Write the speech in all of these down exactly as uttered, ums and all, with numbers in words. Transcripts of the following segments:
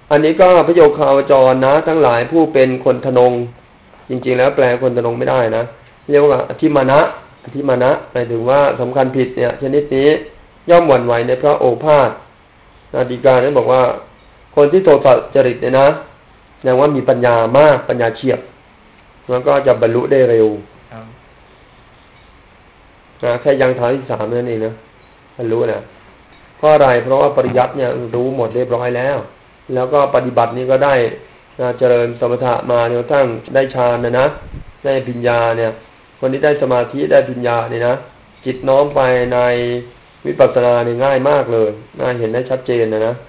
อันนี้ก็พระโยคาวจรนะทั้งหลายผู้เป็นคนทนงจริงๆแล้วแปลคนทนงไม่ได้นะเรียกว่าอธิมานะอธิมานะหมายถึงว่าสำคัญผิดเนี่ยชนิดนี้ย่อมหวั่นไหวในพระโอภาสนาดีกาเนี่ยบอกว่าคนที่โทสะจริตเนี่ยนะอย่างว่ามีปัญญามากปัญญาเฉียบแล้วก็จะบรรลุได้เร็วนะแค่ยังฐานที่สามนั่นเองนะบรรลุนะเพราะอะไรเพราะว่าปริยัติเนี่ยรู้หมดเรียบร้อยแล้วแล้วก็ปฏิบัตินี้ก็ได้เจริญสมถะมาจนกระทั่งได้ฌานนะนะได้ปัญญาเนี่ยคนที่ได้สมาธิได้ปัญญาเนี่ยนะจิตน้อมไปในวิปัสสนาเนี่ยง่ายมากเลยน่าเห็นได้ชัดเจนนะนะ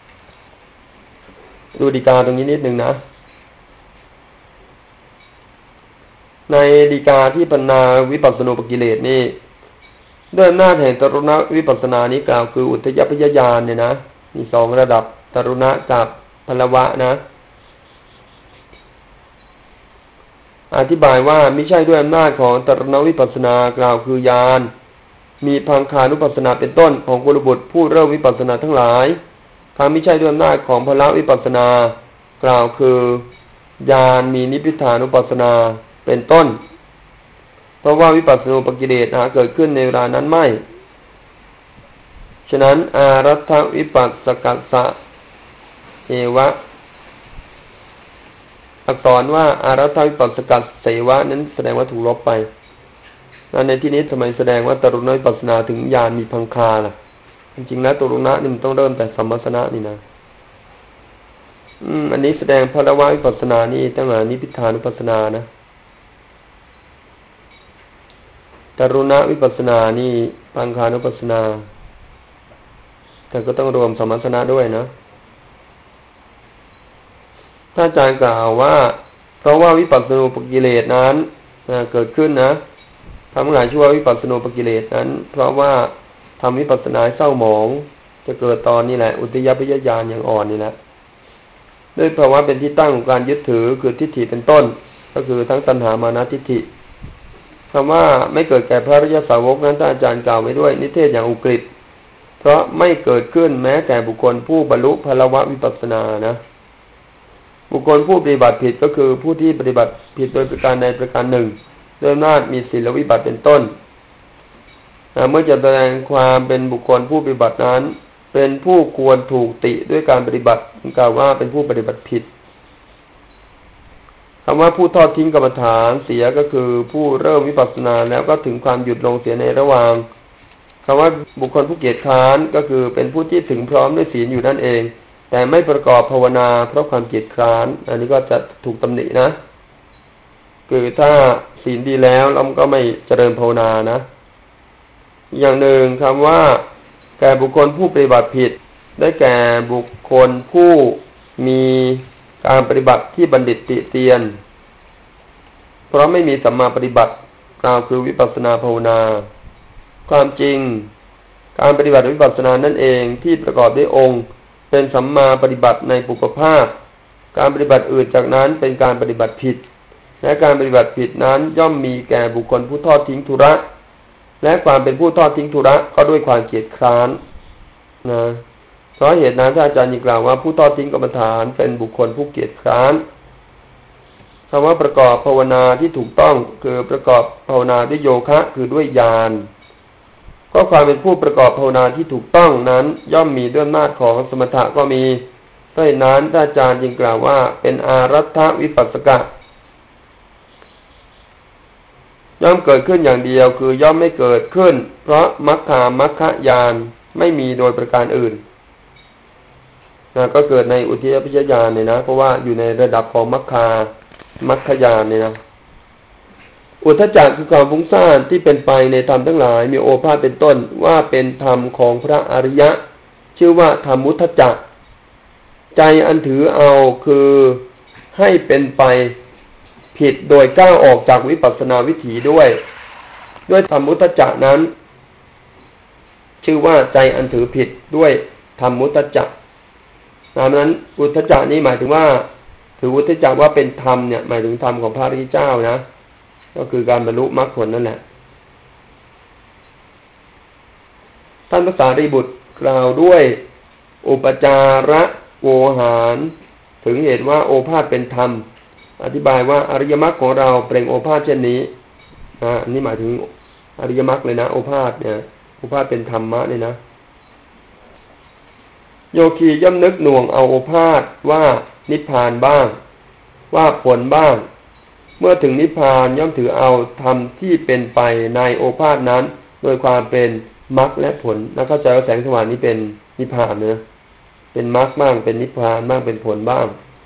ดูฎีกาตรงนี้นิดนึงนะในฎีกาที่ปนาวิปัสสนูปกิเลสนี่ด้วยอำนาจแห่งตรุณวิปัสสนานี้กล่าวคืออุทยพยญาณเนี่ยนะมีสองระดับตรุณะกับพลวะนะอธิบายว่าไม่ใช่ด้วยอำนาจของตรุณวิปัสสนากล่าวคือญาณมีพังคานุปัสสนาเป็นต้นของกุลบุตรผู้เริ่มวิปัสสนาทั้งหลายทางไม่ใช่ด้วยอำนาจของพละวิปัสสนากล่าวคือญาณมีนิพพิทานุปัสสนาเป็นต้นเพราะว่าวิปัสสนูปกิเลสหาเกิดขึ้นในเวลานั้นไม่ฉะนั้นอารัตถวิปัสสกัสสะเอวะอักษรว่าอารัตถวิปัสสกัสเสวะนั้นแสดงว่าถูกลบไปในที่นี้ทำไมแสดงว่าตรุณวิปัสสนาถึงญาณมีพังคาล่ะจริงๆแล้วตรุณะนี่มันต้องเริ่มแต่สัมมัสสนะนี่นะอืมอันนี้แสดงพละวะวิปัสสนานี่ตั้งแต่นิพพิทานุปัสสนานะตรุณวิปัสสนานี่พังคานุปัสสนาแต่ก็ต้องรวมสัมมัสสนะด้วยนะถ้าอาจารย์กล่าวว่าเพราะว่าวิปัสสนูปกิเลสนั้นเกิดขึ้นนะทำหลายชั่ววิปัสสนูปกิเลสนั้นเพราะว่าทำวิปัสสนาเศร้าหมองจะเกิดตอนนี้แหละอุทยพยญาณอย่างอ่อนนี่แหละด้วยภาวะเป็นที่ตั้งของการยึดถือคือทิฏฐิเป็นต้นก็คือทั้งตัณหามานะทิฏฐิคำว่าไม่เกิดแก่พระอริยสาวกนั้นท่านอาจารย์กล่าวไว้ด้วยนิเทศอย่างอุกฤษเพราะไม่เกิดขึ้นแม้แก่บุคคลผู้บรรลุพละวะวิปัสสนานะบุคคลผู้ปฏิบัติผิดก็คือผู้ที่ปฏิบัติผิดโดยประการใดประการหนึ่งโดยอำนาจมีศีลวิบัติเป็นต้นเมื่อจะแสดงความเป็นบุคคลผู้ปฏิบัตินั้นเป็นผู้ควรถูกติด้วยการปฏิบัติกล่าวว่าเป็นผู้ปฏิบัติผิดคำว่าผู้ทอดทิ้งกรรมฐานเสียก็คือผู้เริ่มวิปัสสนาแล้วก็ถึงความหยุดลงเสียในระหว่างคำว่าบุคคลผู้เกียจคร้านก็คือเป็นผู้ที่ถึงพร้อมด้วยศีลอยู่นั่นเองแต่ไม่ประกอบภาวนาเพราะความเกียจคร้านอันนี้ก็จะถูกตำหนินะคือถ้าศีลดีแล้วเราก็ไม่เจริญภาวนานะอย่างหนึ่งคำว่าแก่บุคคลผู้ปฏิบัติผิดได้แก่บุคคลผู้มีการปฏิบัติที่บัณฑิตติเตียนเพราะไม่มีสัมมาปฏิบัติกล่าวคือวิปัสสนาภาวนาความจริงการปฏิบัติวิปัสสนานั่นเองที่ประกอบด้วยองค์เป็นสัมมาปฏิบัติในปุพพภาคการปฏิบัติอื่นจากนั้นเป็นการปฏิบัติผิดและการปฏิบัติผิดนั้นย่อมมีแก่บุคคลผู้ทอดทิ้งธุระและความเป็นผู้ทอดทิ้งธุระก็ด้วยความเกียจคร้านนะเพราะเหตุนั้นท่านอาจารย์ยังกล่าวว่าผู้ทอดทิ้งกรรมฐานเป็นบุคคลผู้เกียจคร้านคำว่าประกอบภาวนาที่ถูกต้องคือประกอบภาวนาด้วยโยคะคือด้วยญาณก็ความเป็นผู้ประกอบภาวนาที่ถูกต้องนั้นย่อมมีด้วยอำนาจของสมถะก็มีเพราะฉะนั้นท่านอาจารย์จึงกล่าวว่าเป็นอารัตถวิปัสสกะย่อมเกิดขึ้นอย่างเดียวคือย่อมไม่เกิดขึ้นเพราะมัคคามัคคญาณไม่มีโดยประการอื่นนะก็เกิดในอุทยพยญาณเนี่ยนะเพราะว่าอยู่ในระดับของมัคคามัคคญาณเนี่ยนะอุทธัจจะคือความฟุ้งซ่านที่เป็นไปในธรรมทั้งหลายมีโอภาสเป็นต้นว่าเป็นธรรมของพระอริยะชื่อว่าธรรมุทธัจจะใจอันถือเอาคือให้เป็นไปผิดโดยก้าวออกจากวิปัสสนาวิถีด้วยด้วยธรรมุทธัจจะนั้นชื่อว่าใจอันถือผิดด้วยธรรมุทธัจจะดังนั้นอุทธัจจะนี้หมายถึงว่าถืออุทธัจจะว่าเป็นธรรมเนี่ยหมายถึงธรรมของพระอริยเจ้านะก็คือการบรรลุมรรคผลนั่นแหละท่านพระสารีบุตรกล่าวด้วยอุปจาระโวหารถึงเหตุว่าโอภาสเป็นธรรมอธิบายว่าอริยมรรคของเราเปล่งโอภาสเช่นนี้นะอันนี้หมายถึงอริยมรรคเลยนะโอภาสเนี่ยโอภาสเป็นธรรมะเลยนะโยคีย่อมนึกหน่วงเอาโอภาสว่านิพพานบ้างว่าผลบ้างเมื่อถึงนิพพานย่อมถือเอาธรรมที่เป็นไปในโอภาสนั้นโดยความเป็นมรรคและผลแล้วเข้าใจว่าแสงสว่างนี้เป็นนิพพานนะเป็นมรรคบ้างเป็นนิพพานบ้างเป็นผลบ้าง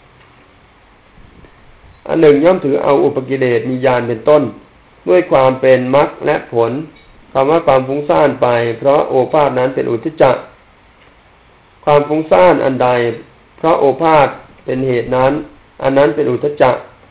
อันหนึ่งย่อมถือเอาอุปกิเลสมีญาณเป็นต้นด้วยความเป็นมรรคและผลคำว่าความฟุ้งซ่านไปเพราะโอภาสนั้นเป็นอุทธัจจะความฟุ้งซ่านอันใดเพราะโอภาสเป็นเหตุนั้นอันนั้นเป็นอุทธัจจะ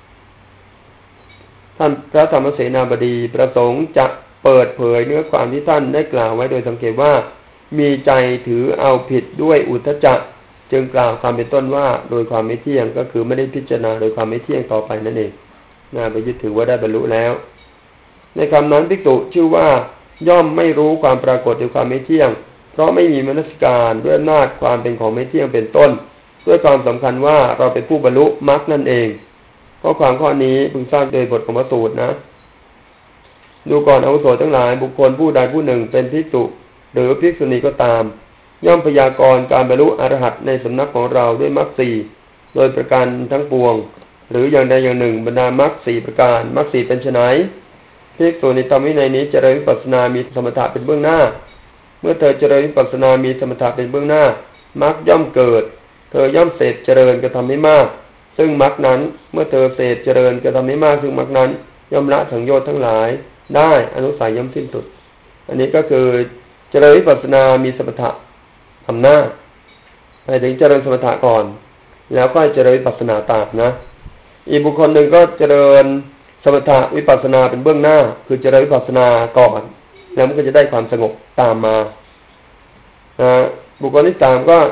ท่านพระธรรมเสนาบดีประสงค์จะเปิดเผยเนื้อความที่ท่านได้กล่าวไว้โดยสังเกตว่ามีใจถือเอาผิดด้วยอุทธัจจะจึงกล่าวความเป็นต้นว่าโดยความไม่เที่ยงก็คือไม่ได้พิจารณาโดยความไม่เที่ยงต่อไปนั่นเองน่าไปยึดถือว่าได้บรรลุแล้วในคำนั้นภิกษุชื่อว่าย่อมไม่รู้ความปรากฏโดยความไม่เที่ยงเพราะไม่มีมนสิการด้วยอำนาจความเป็นของไม่เที่ยงเป็นต้นด้วยความสำคัญว่าเราเป็นผู้บรรลุมรรคนั่นเองเพราะความข้อนี้พึงทราบโดยบทของพระสูตรนะดูก่อนอาวุโสทั้งหลายบุคคลผู้ใดผู้หนึ่งเป็นภิกษุหรือภิกษุณีก็ตามย่อมพยากรณ์การบรรลุอรหัตในสำนักของเราด้วยมรรคสี่โดยประการทั้งปวงหรืออย่างใดอย่างหนึ่งบรรดามรรคสี่ประการมรรคสี่เป็นไฉนภิกษุในธรรมวินัยนี้เจริญวิปัสสนามีสมถะเป็นเบื้องหน้าเมื่อเธอเจริญวิปัสสนามีสมถะเป็นเบื้องหน้ามรรคย่อมเกิดเธอย่อมเสพเจริญกระทำให้มากซึ่งมรรคนั้นเมื่อเธอเสพเจริญกระทำให้มากซึ่งมรรคนั้นย่อมละสังโยชน์ทั้งหลายได้อนุสัยย่อมสิ้นสุดอันนี้ก็คือเจริญวิปัสสนามีสมถะทำหน้าไปถึงเจริญสมถะก่อนแล้วก็เจริญวิปัสสนาตามนะอีกบุคคลหนึ่งก็เจริญสมถะวิปัสสนาเป็นเบื้องหน้าคือเจริญวิปัสสนาก่อนแล้วมันก็จะได้ความสงบตามมาบุคคลที่สามก็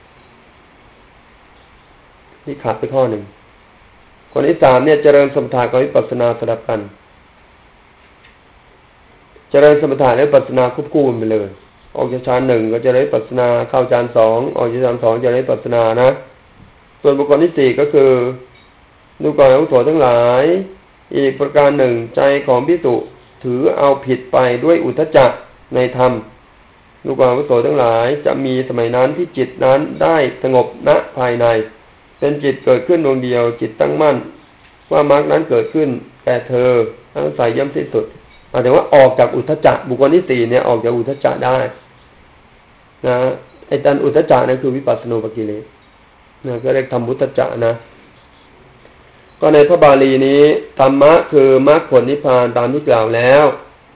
ที่ขาดไปข้อหนึ่งคนที่สามเนี่ยเจริญสมถะกับวิปัสสนาสลับกันเจริญสมถะและวิปัสสนาควบคู่กันไปเลยออกจากฌานหนึ่งก็เจริญวิปัสสนาเข้าฌานสองออกจากฌานสองเจริญวิปัสสนานะส่วนบุคคลที่สี่ก็คือดูก่อนอาวุโสทั้งหลายอีกประการหนึ่งใจของภิกษุถือเอาผิดไปด้วยอุทธัจจะในธรรมดูก่อนอาวุโสทั้งหลายจะมีสมัยนั้นที่จิตนั้นได้สงบณภายในเป็นจิตเกิดขึ้นดวงเดียวจิตตั้งมั่นว่ามรรคนั้นเกิดขึ้นแก่เธอทั้งสายย่ำสิ้นสุดหมายถึงว่าออกจากอุทธัจจะบุคคลที่สี่เนี่ยออกจากอุทธัจจะได้นะไอ้ตันอุทธัจจะนั่นคือวิปัสสนูปกิเลสนะก็เรียกธรรมอุทธัจจะนะก็ในพระบาลีนี้ธรรมะคือมรรคผลนิพพานตามที่กล่าวแล้ว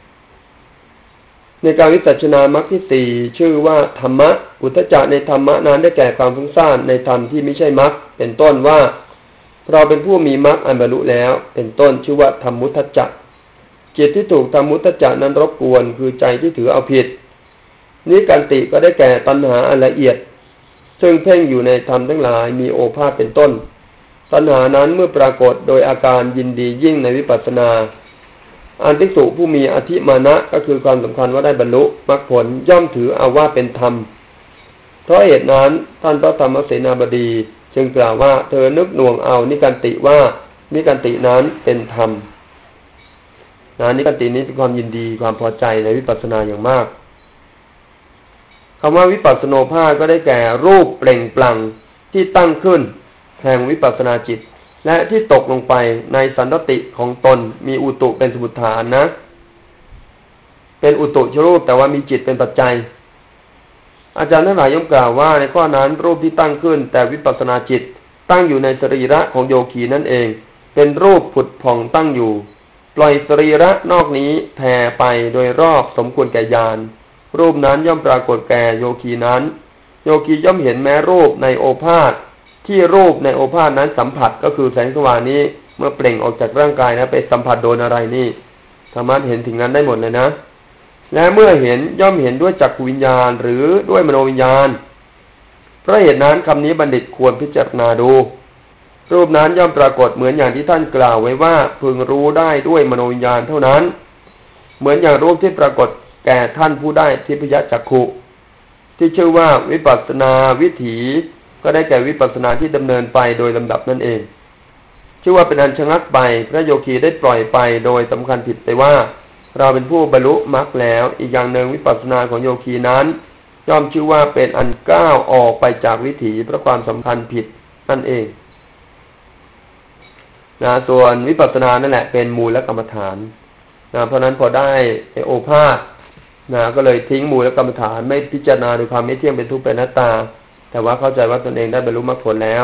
ในการวิสัชนามรรคที่สี่ชื่อว่าธรรมะอุทธัจจะในธรรมะนั้นได้แก่ความฟุ้งซ่านในธรรมที่ไม่ใช่มรรคเป็นต้นว่าเราเป็นผู้มีมรรคอันบรรลุแล้วเป็นต้นชื่อว่าธรรมุทธัจจะจิตที่ถูกธรรมุทธัจจะนั้นรบกวนคือใจที่ถือเอาผิดนี้กันติก็ได้แก่ตัณหาอันละเอียดซึ่งเพ่งอยู่ในธรรมทั้งหลายมีโอภาสเป็นต้นตัณหานั้นเมื่อปรากฏโดยอาการยินดียิ่งในวิปัสสนาอันภิกษุผู้มีอธิมานะก็คือความสำคัญว่าได้บรรลุมรรคผลย่อมถือเอาว่าเป็นธรรมเพราะเหตุนั้นท่านพระธรรมเสนาบดีจึงกล่าวว่าเธอนึกหน่วงเอานิกันติว่านิกันตินั้นเป็นธรรมนะนิกันตินี้เป็นความยินดีความพอใจในวิปัสสนาอย่างมากคำว่าวิปัสสโนภาสก็ได้แก่รูปเปล่งปลั่งที่ตั้งขึ้นแห่งวิปัสสนาจิตและที่ตกลงไปในสันตติของตนมีอุตุเป็นสมุฏฐานนะเป็นอุตุชรูปแต่ว่ามีจิตเป็นปัจจัยอาจารย์ทั้งหลายย่อมกล่าวว่าในข้อนั้นรูปที่ตั้งขึ้นแต่วิปัสสนาจิตตั้งอยู่ในสรีระของโยคีนั่นเองเป็นรูปผุดผ่องตั้งอยู่ปล่อยสรีระนอกนี้แผ่ไปโดยรอบสมควรแก่ญาณรูปนั้นย่อมปรากฏแก่โยคีนั้นโยคีย่อมเห็นแม้รูปในโอภาสที่รูปในโอภาสนั้นสัมผัสก็คือแสงสว่างนี้เมื่อเปล่งออกจากร่างกายนะไปสัมผัสโดนอะไรนี่สามารถเห็นถึงนั้นได้หมดเลยนะและเมื่อเห็นย่อมเห็นด้วยจักขวิญญาณหรือด้วยมโนวิญญาณเพราะเหตุนั้นคำนี้บัณฑิตควรพิจารณาดูรูปนั้นย่อมปรากฏเหมือนอย่างที่ท่านกล่าวไว้ว่าพึงรู้ได้ด้วยมโนวิญญาณเท่านั้นเหมือนอย่างรูปที่ปรากฏแก่ท่านผู้ได้ทิพยจักขุที่ชื่อว่าวิปัสสนาวิถีก็ได้แก่วิปัสสนาที่ดำเนินไปโดยลำดับนั่นเองชื่อว่าเป็นอันชะงักไปพระโยคีได้ปล่อยไปโดยสำคัญผิดไปว่าเราเป็นผู้บรรลุมรรคแล้วอีกอย่างหนึ่งวิปัสสนาของโยคีนั้นย่อมชื่อว่าเป็นอันก้าวออกไปจากวิถีเพราะความสำคัญผิดนั่นเองนะส่วนวิปัสสนานั่นแหละเป็นมูลกรรมฐานนะเพราะนั้นพอได้โอภาสนะก็เลยทิ้งมูลกรรมฐานไม่พิจารณาดูความไม่เที่ยงเป็นทุกข์เป็นอนัตตาแต่ว่าเข้าใจว่าตนเองได้บรรลุมรรคผลแล้ว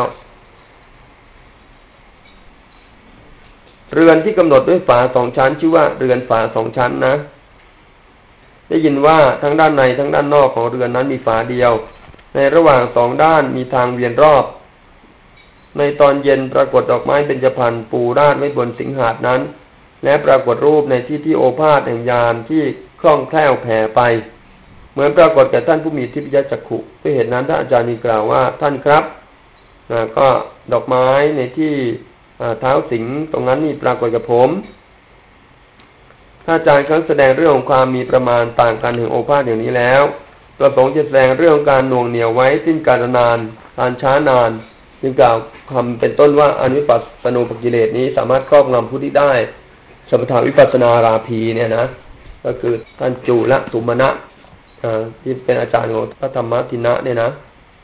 เรือนที่กำหนดด้วยฝาสองชั้นชื่อว่าเรือนฝาสองชั้นนะได้ยินว่าทั้งด้านในทั้งด้านนอกของเรือนนั้นมีฝาเดียวในระหว่างสองด้านมีทางเวียนรอบในตอนเย็นปรากฏดอกไม้เบญจพรรณปูราดไว้บนสิงหาสนั้นและปรากฏรูปในที่ที่โอภาสแห่งญาณที่คล่องแคล่วแผ่ไปเหมือนปรากฏแก่ท่านผู้มีทิพยจักขุด้วยเหตุนั้นท่านอาจารย์นี้กล่าวว่าท่านครับก็ดอกไม้ในที่เท้าสิงตรงนั้นนี่ปรากฏกับผมถ้าอาจารย์ครั้งแสดงเรื่องของความมีประมาณต่างกันถึงโอภาสอย่างนี้แล้วประสงค์จะแสดงเรื่องการหน่วงเหนี่ยวไว้สิ้นกาลนานการช้านานจึงกล่าวคำเป็นต้นว่าอนุปัสสนูปกิเลสนี้สามารถครอบงำผู้ที่ได้สมถาวิปัสสนาราภีเนี่ยนะก็คือท่านจุลสุมาณะที่เป็นอาจารย์ของพระธรรมทินะเนี่ยนะ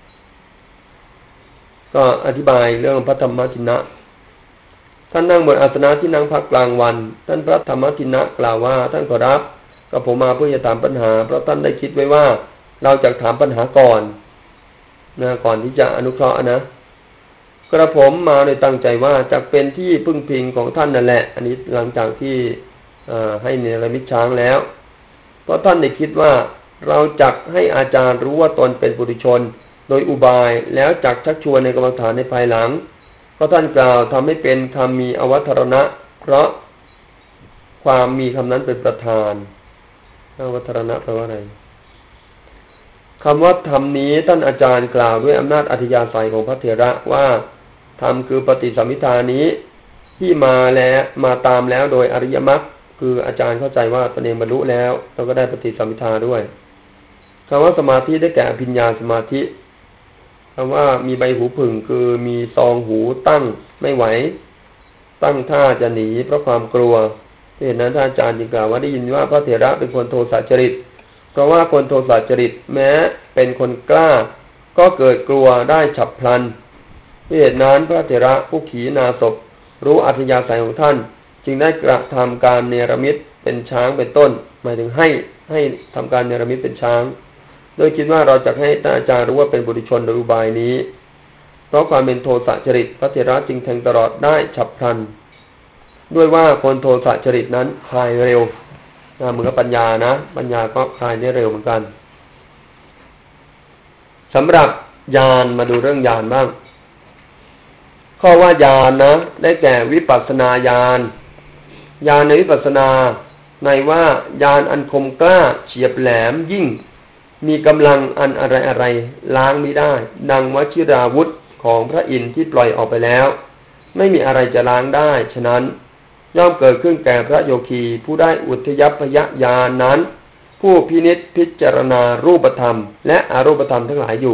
ก็อธิบายเรื่องพระธรรมทินะท่านนั่งบนอาสนะที่นั่งพักกลางวันท่านพระธรรมทินะกล่าวว่าท่านขอรับก็ผมมาเพื่อจะถามปัญหาเพราะท่านได้คิดไว้ว่าเราจะถามปัญหาก่อนนะก่อนที่จะอนุเคราะห์นะกระผมมาโดยตั้งใจว่าจะเป็นที่พึ่งพิงของท่านนั่นแหละอันนี้หลังจากที่ให้เนรมิตช้างแล้วเพราะท่านได้คิดว่าเราจักให้อาจารย์รู้ว่าตนเป็นปุถุชนโดยอุบายแล้วจักชักชวนในกรรมฐานในภายหลังเพราะท่านกล่าวทำให้เป็นคำมีอวัตรณะเพราะความมีคำนั้นเป็นประธานอวัตรณะแปลว่าอะไรคำว่าธรรมนี้ท่านอาจารย์กล่าวด้วยอำนาจอธิยาศัยของพระเถระว่าธรรมคือปฏิสัมภิทานี้ที่มาแล้วมาตามแล้วโดยอริยมรรคคืออาจารย์เข้าใจว่าตนเองบรรลุแล้วเราก็ได้ปฏิสัมภิทาด้วยคำว่าสมาธิได้แก่อภิญญาสมาธิคำว่ามีใบหูผึ่งคือมีซองหูตั้งไม่ไหวตั้งท่าจะหนีเพราะความกลัวเหตุนั้นท่านอาจารย์จึงกล่าวว่าได้ยินว่าพระเถระเป็นคนโทสะจริตเพราะว่าคนโทสะจริตแม้เป็นคนกล้าก็เกิดกลัวได้ฉับพลันเหตุนั้นพระเถระผู้ขีณาสพรู้อัธยาศัยของท่านจึงได้กระทำการเนรมิตเป็นช้างเป็นต้นหมายถึงให้ให้ทำการเนรมิตเป็นช้างโดยคิดว่าเราจะให้ท่านอาจารย์รู้ว่าเป็นบุตรชนโดยอุบายนี้เพราะความเป็นโทสะจริตพระเถระจึงแทงตลอดได้ฉับพลันด้วยว่าคนโทสะจริตนั้นคลายเร็วเหมือนกับปัญญานะปัญญาก็คลายได้เร็วเหมือนกันสำหรับญาณมาดูเรื่องญาณบ้างข้อว่าญาณนะได้แก่วิปัสสนาญาณญาณในวิปัสสนาในว่าญาณอันคมกล้าเฉียบแหลมยิ่งมีกำลังอันอะไรอะไรล้างไม่ได้ดังวชิราวุธของพระอินทร์ที่ปล่อยออกไปแล้วไม่มีอะไรจะล้างได้ฉะนั้นย่อมเกิดขึ้นแก่พระโยคีผู้ได้อุทยัพพยญาณนั้นผู้พินิจพิจารณารูปธรรมและอรูปธรรมทั้งหลายอยู่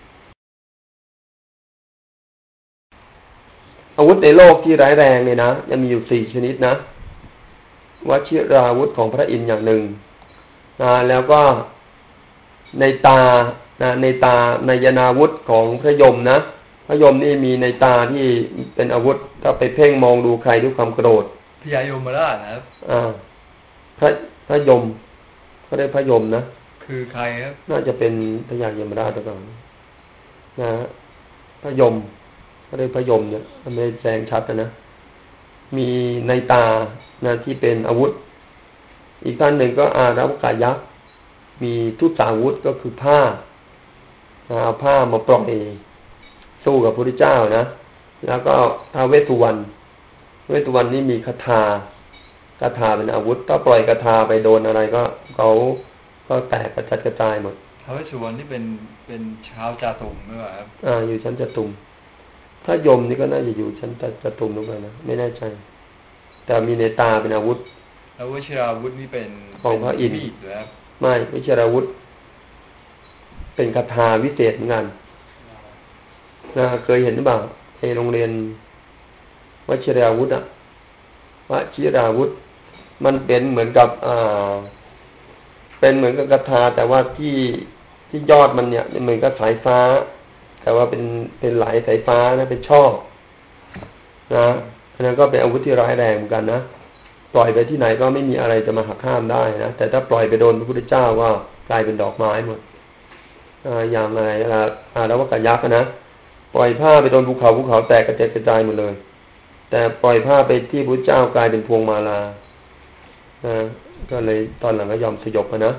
อาวุธในโลกที่ร้ายแรงเนี่ยนะยังมีอยู่สี่ชนิดนะวชิราวุธของพระอินทร์อย่างหนึ่งนะแล้วก็ในตานะในตาในยนาวุธของพระยมนะพระยมนี่มีในตาที่เป็นอาวุธถ้าไปเพ่งมองดูใครด้วยความโกรธพญายมราชนะครับอ่าพระพระยมเขาได้พระยมนะคือใครครับน่าจะเป็นพญายมราชหรือเปล่านะพระยมเขาได้พระยมเนี่ยมันไม่แสดงชัดนะมีในตานะที่เป็นอาวุธอีกท่านหนึ่งก็อารัวกายักษ์มีทุสาวุธก็คือผ้าเอาผ้ามาปล่อยสู้กับพระพุทธเจ้านะแล้วก็ท้าวเวสสุวรรณเวสสุวรรณนี่มีคาถาคาถาเป็นอาวุธถ้าปล่อยคาถาไปโดนอะไรก็เขาก็แตกกระจัดกระจายหมดท้าวเวสสุวรรณนี่เป็นเป็นชาวจาตุมหรือเปล่าครับอ่าอยู่ชั้นจตุมถ้ายมนี่ก็น่าจะอยู่ชั้นจตุมหรือเปล่านะไม่แน่ใจแต่มีในตาเป็นอาวุธแล้ววชิราวุธนี่เป็นของพระอินทร์ไม่วชิราวุธเป็นคาถาวิเศษเหมือนกันนะเคยเห็นหรือเปล่าในโรงเรียนวชิราวุธอะวชิราวุธมันเป็นเหมือนกับอ่าเป็นเหมือนกับกระทาแต่ว่าที่ที่ยอดมันเนี่ยเหมือนกับสายฟ้าแต่ว่าเป็นเป็นไหลสายฟ้านะเป็นช่อนะอันนั้นก็เป็นอาวุธที่ร้ายแรงเหมือนกันนะปล่อยไปที่ไหนก็ไม่มีอะไรจะมาหักห้ามได้นะแต่ถ้าปล่อยไปโดนพระพุทธเจ้าก็กลายเป็นดอกไม้หมดอ่าอย่างไรอ่าอ่าแล้วว่ากยักษ์นะปล่อยผ้าไปโดนภูเขาภูเขาแตกกระจายกระจายหมดเลยแต่ปล่อยผ้าไปที่พระพุทธเจ้ากลายเป็นพวงมาลาอ่าก็เลยตอนหลังก็ยอมสยบนะ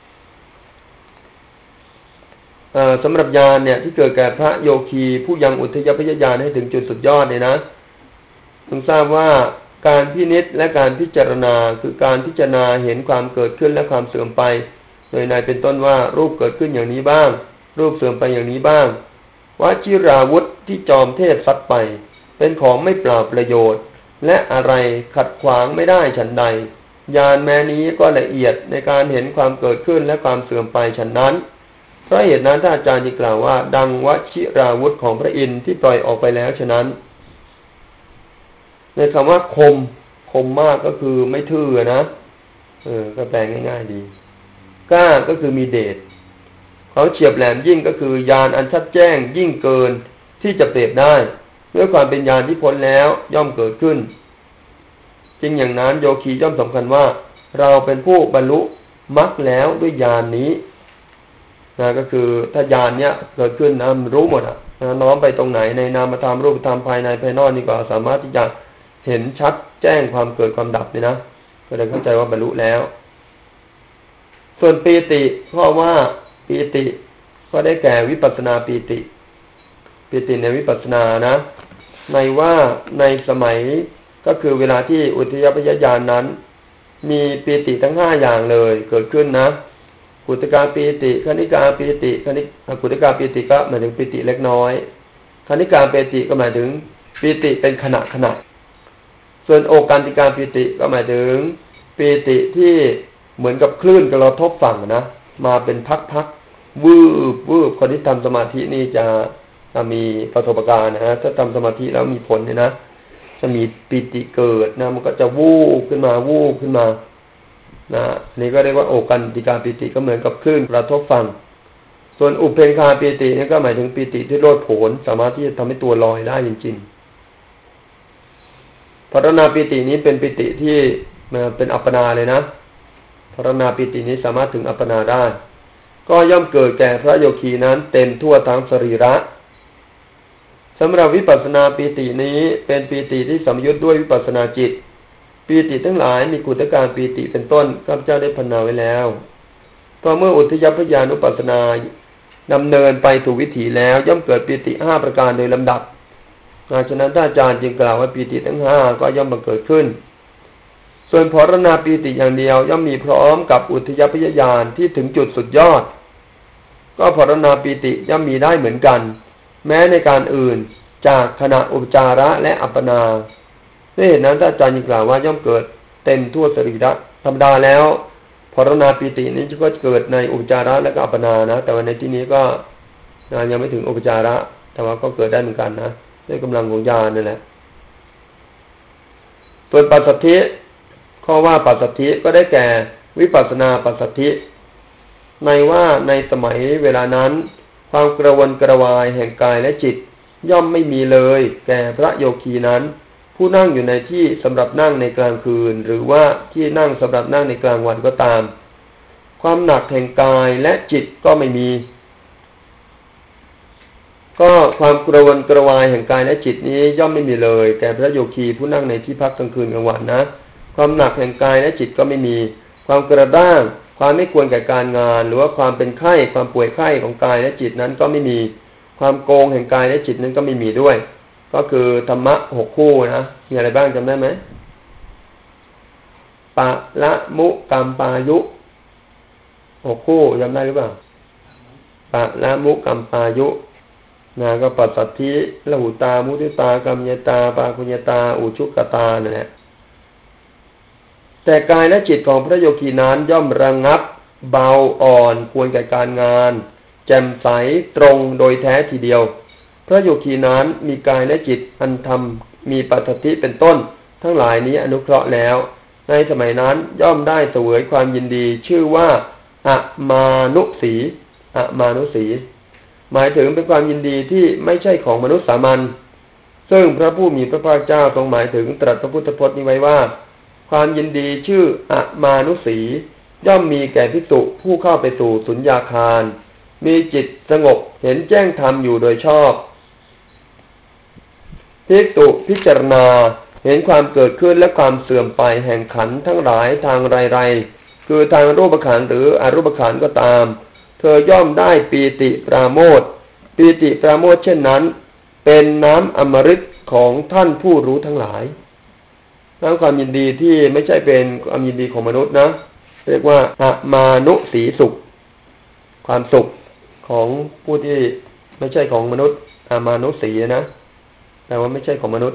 สำหรับญาณเนี่ยที่เกิดแก่พระโยคีผู้ยังอุทยพยญาณให้ถึงจุดสุดยอดเนี่ยนะต้องทราบว่าการพินิจและการพิจารณาคือการพิจารณาเห็นความเกิดขึ้นและความเสื่อมไปโดยในเป็นต้นว่ารูปเกิดขึ้นอย่างนี้บ้างรูปเสื่อมไปอย่างนี้บ้างวชิราวุธที่จอมเทพซัดไปเป็นของไม่เปล่าประโยชน์และอะไรขัดขวางไม่ได้ฉันใดญาณแม้นี้ก็ละเอียดในการเห็นความเกิดขึ้นและความเสื่อมไปฉันนั้นเพราะเหตุนั้นท่านอาจารย์จึงกล่าวว่าดังวชิราวุธของพระอินทร์ที่ปล่อยออกไปแล้วฉะนั้นในคำว่าคมคมมากก็คือไม่ทื่อนะเออก็แปลง่ายๆดีกล้าก็คือมีเดชเขาเฉียบแหลมยิ่งก็คือญาณอันชัดแจ้งยิ่งเกินที่จะเปรียบได้ด้วยความเป็นญาณที่พ้นแล้วย่อมเกิดขึ้นจริงอย่างนั้นโยคีย่อมสำคัญว่าเราเป็นผู้บรรลุมรรคแล้วด้วยญาณนี้นะก็คือถ้าญาณเนี้ยเกิดขึ้นนะมันรู้หมดอ่ะน้อมไปตรงไหนในนามธรรมรูปธรรมภายในภายนอกนี่ก็สามารถที่จะเห็นชัดแจ้งความเกิดความดับนี่นะก็เลยเข้าใจว่าบรรลุแล้วส่วนปีติเพราะว่าปีติก็ได้แก่วิปัสสนาปีติปีติในวิปัสสนานะในว่าในสมัยก็คือเวลาที่อุทยพยญาณนั้นมีปีติทั้งห้าอย่างเลยเกิดขึ้นนะกุตกาปีติคณิกาปีติคณิกุตกาปีติก็หมายถึงปีติเล็กน้อยคณิกาปีติก็หมายถึงปีติเป็นขณะขณะส่วนโอกันติกาปีติก็หมายถึงปีติที่เหมือนกับคลื่นกระทบฝั่งนะมาเป็นพักๆวืบวืบคนที่ทำสมาธินี่จะจะมีประสบการณ์นะฮะถ้าทำสมาธิแล้วมีผลเนี่ยนะจะมีปีติเกิดนะมันก็จะวูบขึ้นมาวูบขึ้นมานะนี่ก็เรียกว่าโอกันติกาปีติก็เหมือนกับคลื่นกระทบฝั่งส่วนอุเพงคาปีตินี่ก็หมายถึงปีติที่โลดโผนสามารถที่จะทำให้ตัวลอยได้จริงๆภารณาปีตินี้เป็นปีติที่เป็นอัปปนาเลยนะภารณาปีตินี้สามารถถึงอัปปนาได้ก็ย่อมเกิดแก่พระโยคีนั้นเต็มทั่วทั้งสรีระสำหรับวิปัสสนาปีตินี้เป็นปีติที่สัมยุตด้วยวิปัสสนาจิตปีติทั้งหลายมีกุตการปีติเป็นต้นข้าพเจ้าได้พรรณนาไว้แล้วต่อเมื่ออุทยพยานุปัสสนาดำเนินไปถูกวิถีแล้วย่อมเกิดปีติห้าประการโดยลำดับฉะนั้นท่านอาจารย์จึงกล่าวว่าปีติทั้งห้าก็ย่อมบังเกิดขึ้นส่วนภารณาปีติอย่างเดียวย่อมมีพร้อมกับอุทยพยญาณที่ถึงจุดสุดยอดก็ภารณาปีติย่อมมีได้เหมือนกันแม้ในการอื่นจากขณะอุปจาระและอัปปนาด้วยเหตุนั้นท่านอาจารย์ยังกล่าวว่าย่อมเกิดเต็มทั่วสรีระธรรมดาแล้วภารณาปีตินี้ก็เกิดในอุปจาระและก็อัปปนานะแต่ว่าในที่นี้ก็ยังไม่ถึงอุปจาระแต่ว่าก็เกิดได้เหมือนกันนะด้วยกำลังของญาณนั่นแหละส่วนปัสสัทธิข้อว่าปัสสัทธิก็ได้แก่วิปัสสนาปัสสัทธิในว่าในสมัยเวลานั้นความกระวนกระวายแห่งกายและจิตย่อมไม่มีเลยแก่พระโยคีนั้นผู้นั่งอยู่ในที่สำหรับนั่งในกลางคืนหรือว่าที่นั่งสำหรับนั่งในกลางวันก็ตามความหนักแห่งกายและจิตก็ไม่มีก็ความกระวนกระวายแห่งกายและจิตนี้ย่อมไม่มีเลยแก่พระโยคีผู้นั่งในที่พักกลางคืนกลางวันนะความหนักแห่งกายและจิตก็ไม่มีความกระด้างความไม่ควรแก่การงานหรือว่าความเป็นไข้ความป่วยไข้ของกายและจิตนั้นก็ไม่มีความโกงแห่งกายและจิตนั้นก็ไม่มีด้วยก็คือธรรมะหกคู่นะมีอะไรบ้างจำได้ไหมปะละมุกัมปายุหกคู่จำได้หรือเปล่าปะละมุกัมปายุนะก็ปัสสัทธิละหุตามุทิตากัมยตาปาคุญญตาอุชุกตานั่นแหละแต่กายและจิตของพระโยคีนั้นย่อมระงับเบาอ่อนควรแก่การงานแจ่มใสตรงโดยแท้ทีเดียวพระโยคีนั้นมีกายและจิตอันธรรมมีปัสสัทธิเป็นต้นทั้งหลายนี้อนุเคราะห์แล้วในสมัยนั้นย่อมได้เสวยความยินดีชื่อว่าอะมานุสีอะมานุสีหมายถึงเป็นความยินดีที่ไม่ใช่ของมนุษย์สามัญซึ่งพระผู้มีพระภาคเจ้าทรงหมายถึงตรัสพระพุทธพจน์นี้ไว้ว่าความยินดีชื่ออะมานุสีย่อมมีแก่ภิกษุผู้เข้าไปสู่สุญญาคารมีจิตสงบเห็นแจ้งธรรมอยู่โดยชอบภิกษุพิจารณาเห็นความเกิดขึ้นและความเสื่อมไปแห่งขันธ์ทั้งหลายทางไรๆคือทางรูปขันธ์หรืออรูปขันธ์ก็ตามเธอย่อมได้ปีติปราโมทย์ปีติปราโมทย์เช่นนั้นเป็นน้ำอมฤตของท่านผู้รู้ทั้งหลายน้ำความยินดีที่ไม่ใช่เป็นความยินดีของมนุษย์นะเรียกว่าอะมานุสีสุขความสุขของผู้ที่ไม่ใช่ของมนุษย์อะมานุสีนะแต่ว่าไม่ใช่ของมนุษย์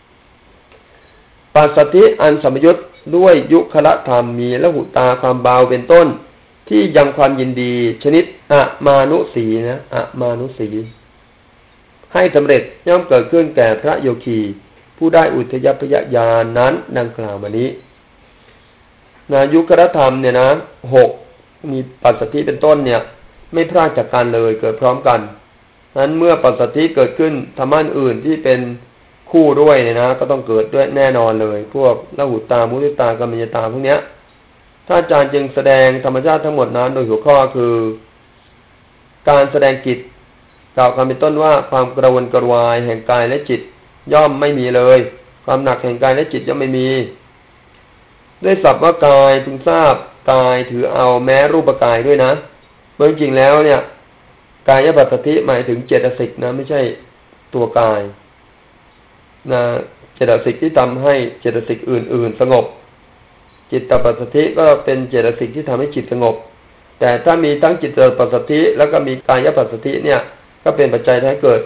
ปัสสัทธิอันสัมยุตด้วยยุคละธรรมมีละหุตาความเบาเป็นต้นที่ยังความยินดีชนิดอะมานุสีนะอะมานุสีให้สำเร็จย่อมเกิดขึ้นแก่พระโยคีผู้ได้อุทยพยญาณนั้นดังกล่าวมานี้นะยุคละธรรมเนี่ยนะหกมีปัสสัทธิเป็นต้นเนี่ยไม่พรากจากกันเลยเกิดพร้อมกันนั้นเมื่อปัสสัทธิเกิดขึ้นธรรมะอื่นที่เป็นคู่ด้วยเนี่ยนะก็ต้องเกิดด้วยแน่นอนเลยพวกละหุตามุทิตากัมมัญญตาพวกเนี้ยถ้าอาจารย์จึงแสดงธรรมชาติทั้งหมดนั้นโดยหัวข้อคือการแสดงกิจกล่าวคำเป็นต้นว่าความกระวนกระวายแห่งกายและจิตย่อมไม่มีเลยความหนักแห่งกายและจิตย่อมไม่มีด้วยศัพท์ว่ากายพึงทราบกายถือเอาแม้รูปกายด้วยนะเมื่อจริงแล้วเนี่ยกายปัสสัทธิหมายถึงเจตสิกนะไม่ใช่ตัวกายนะเจตสิกที่ทำให้เจตสิกอื่นๆสงบจิตตปัสสัทธิก็เป็นเจตสิกที่ทำให้จิตสงบแต่ถ้ามีทั้งจิตตปัสสัทธิแล้วก็มีกายปัสสัทธิเนี่ยก็เป็นปัจจัยให้เกิด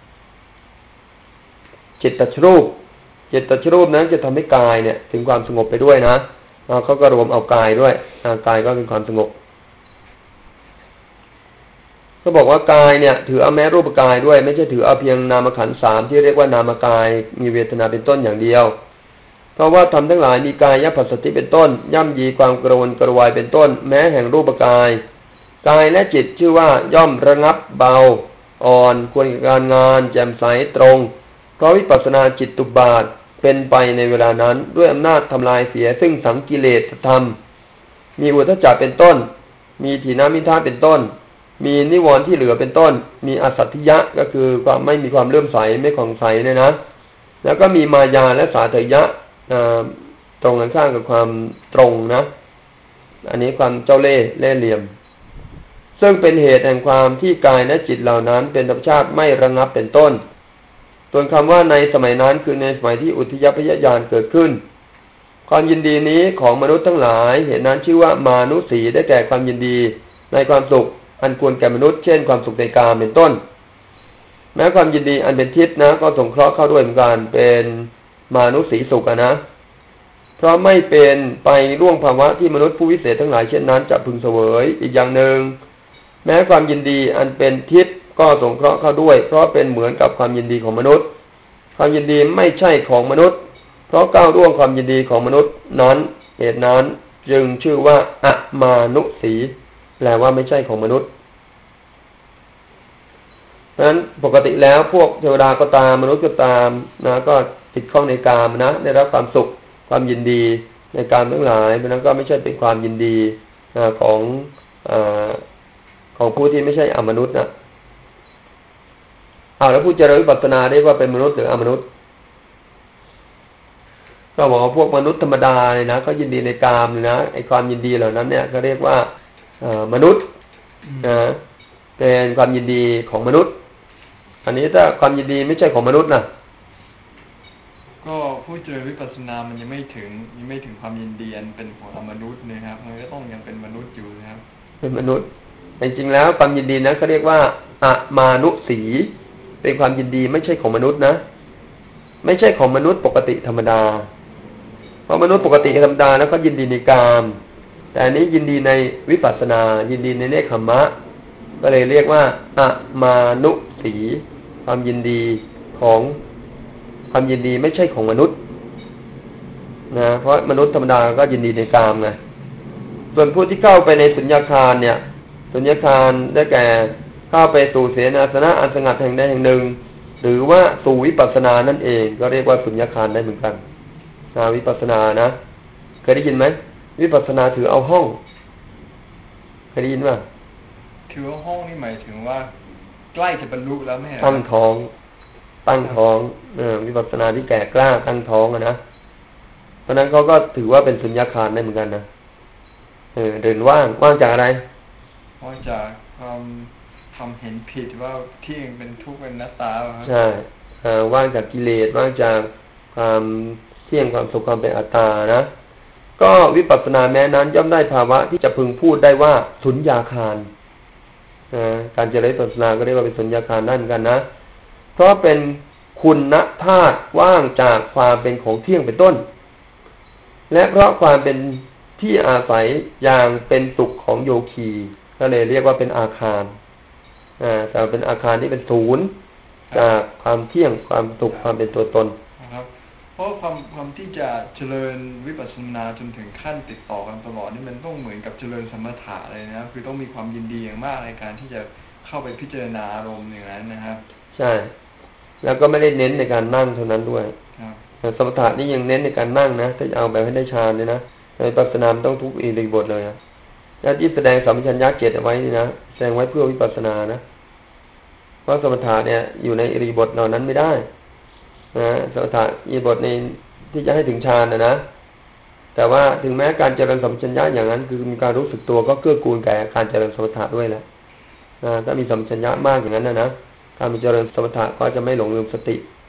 จิตตชรูปจิตตชรูปนั้นจะทำให้กายเนี่ยถึงความสงบไปด้วยนะเขาก็รวมเอากายด้วยกายก็เป็นความสงบก็บอกว่ากายเนี่ยถือเอาแม้รูปกายด้วยไม่ใช่ถือเอาเพียงนามขันธ์สามที่เรียกว่านามกายมีเวทนาเป็นต้นอย่างเดียวเพราะว่าธรรมทั้งหลายมีกายปัสสัทธิเป็นต้นย่ำยีความกระวนกระวายเป็นต้นแม้แห่งรูปกายกายและจิตชื่อว่าย่อมระงับเบาอ่อนควรแก่การงานแจ่มใสตรงเพราะวิปัสสนาจิตตุบาทเป็นไปในเวลานั้นด้วยอำนาจทำลายเสียซึ่งสังกิเลสธรรมมีอุทธัจจะเป็นต้นมีถีนมิทธะเป็นต้นมีนิวรณ์ที่เหลือเป็นต้นมีอสัตถิยะก็คือความไม่มีความเลื่อมใสไม่ผ่องใสเนี่ยนะแล้วก็มีมายาและสาเถยะตรงกันข้ามกับความตรงนะอันนี้ความเจ้าเล่ห์เล่ห์เหลี่ยมซึ่งเป็นเหตุแห่งความที่กายและจิตเหล่านั้นเป็นธรรมชาติไม่ระงับเป็นต้นส่วนคำว่าในสมัยนั้นคือในสมัยที่อุทยพยญาณเกิดขึ้นความยินดีนี้ของมนุษย์ทั้งหลายเหตุนั้นชื่อว่ามานุสีได้แก่ความยินดีในความสุขอันควรแก่มนุษย์เช่นความสุขในกามเป็นต้นแม้ความยินดีอันเป็นทิพย์นะก็สงเคราะห์เข้าด้วยเหมือนกันเป็นมานุสีสุขนะเพราะไม่เป็นไปล่วงภาวะที่มนุษย์ผู้วิเศษทั้งหลายเช่นนั้นจะพึงเสวยอีกอย่างหนึ่งแม้ความยินดีอันเป็นทิพย์ก็สงเคราะห์เข้าด้วยเพราะเป็นเหมือนกับความยินดีของมนุษย์ความยินดีไม่ใช่ของมนุษย์เพราะก้าวล่วงความยินดีของมนุษย์นั้นเหตุนั้นจึงชื่อว่าอะมานุสีแปลว่าไม่ใช่ของมนุษย์เพราะฉะนั้นปกติแล้วพวกเทวดาก็ตามมนุษย์ก็ตามนะก็ติดข้องในกามนะได้รับความสุขความยินดีในกามทั้งหลายเพราะนั้นก็ไม่ใช่เป็นความยินดีของอของผู้ที่ไม่ใช่อมนุษย์นะเอาแล้วผู้เจริญวิปัสสนาได้ว่าเป็นมนุษย์หรืออมนุษย์ก็บอกว่าพวกมนุษย์ธรรมดาเลยนะก็ยินดีในกามเลยนะไอ้ความยินดีเหล่านั้นเนี่ยก็เรียกว่ามนุษย์นะเป็นความยินดีของมนุษย์อันนี้ถ้าความยินดีไม่ใช่ของมนุษย์นะก็ผู้เจริญวิปัสสนามันยังไม่ถึงยังไม่ถึงความยินดีอันเป็นของมนุษย์นะครับมันก็ต้องยังเป็นมนุษย์อยู่นะครับเป็นมนุษย์จริงๆแล้วความยินดีนั้นเขาเรียกว่าอะมานุสีเป็นความยินดีไม่ใช่ของมนุษย์นะไม่ใช่ของมนุษย์ปกติธรรมดาเพราะมนุษย์ปกติธรรมดาแล้วก็ยินดีในกามแต่อันนี้ยินดีในวิปัสสนายินดีในเนคขมมะก็เลยเรียกว่าอะมานุสีความยินดีของความยินดีไม่ใช่ของมนุษย์นะเพราะมนุษย์ธรรมดาก็ยินดีในกามไงส่วนผู้ที่เข้าไปในสุญญคารเนี่ยสุญญคารได้แก่เข้าไปสู่เสนาสนะอันสงัดแห่งใดแห่งหนึ่งหรือว่าสู่วิปัสสนานั่นเองก็เรียกว่าสุญญคารได้เหมือนกันนะวิปัสสนานะเคยได้ยินไหมวิปัสสนาถือเอาห้องเคยได้ยินป่ะถือเอาห้องนี่หมายถึงว่าใกล้จะบรรลุแล้วไม่ใช่ตั้งท้องตั้งท้องเออวิปัสสนาที่แก่กล้าตั้งท้องอะนะเพราะนั้นเขาก็ถือว่าเป็นสุญญคารได้เหมือนกันนะเออเดินว่างว่างจากอะไรว่างจากความความเห็นผิดว่าที่เองเป็นทุกข์เป็นนัตตาครับใช่ว่างจากกิเลสว่างจากความเที่ยงความสุขความเป็นอัตตานะก็วิปัสสนาแม้นั้นย่อมได้ภาวะที่จะพึงพูดได้ว่าสุญญคารการเจริญวิปัสสนาก็เรียกว่าเป็นสุญญคารได้เหมือนกันนะเพราะเป็นคุณธาตุว่างจากความเป็นของเที่ยงเป็นต้นและเพราะความเป็นที่อาศัยอย่างเป็นสุขของโยคีก็เลยเรียกว่าเป็นอาคารอ่าแต่เป็นอาคารที่เป็นศูนย์จากความเที่ยงความสุขความเป็นตัวตนนะครับเพราะความความที่จะเจริญวิปัสสนาจนถึงขั้นติดต่อกันตลอดนี่มันต้องเหมือนกับเจริญสมถะเลยนะคือต้องมีความยินดีอย่างมากในการที่จะเข้าไปพิจารณาอารมณ์อย่างนั้นนะครับใช่แล้วก็ไม่ได้เน้นในการนั่งเท่านั้นด้วยครับสมถะนี่ยังเน้นในการนั่งนะถ้าจะเอาแบบให้ได้ฌานเลยนะในวิปัสสนาต้องทุกอิริยาบถเลยนะแล้วที่แสดงสัมปชัญญะเกตเอาไว้นี่นะแสดงไว้เพื่อวิปัสสนานะเพราะสมถะเนี่ยอยู่ในอิริยาบถเหล่านั้นไม่ได้นะสมถะอิริยาบถในที่จะให้ถึงฌานนะนะแต่ว่าถึงแม้การเจริญสัมปชัญญะอย่างนั้นคือมีการรู้สึกตัวก็เกื้อกูลแก่การเจริญสมถะด้วยแหละนะถ้ามีสัมปชัญญะมากอย่างนั้นนะนะการมีเจริญสมถะก็จะไม่หลงลืมสติ